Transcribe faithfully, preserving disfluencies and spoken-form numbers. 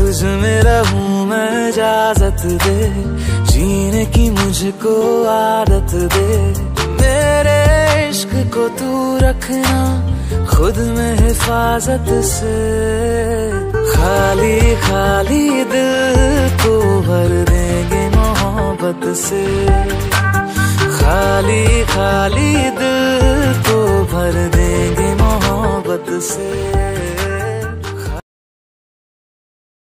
तुझ में रहूं मैं, इजाजत दे जीने की मुझको आदत दे। मेरे इश्क को तू रखना खुद में हिफाजत से, खाली खाली दिल को भर देंगे मोहब्बत से।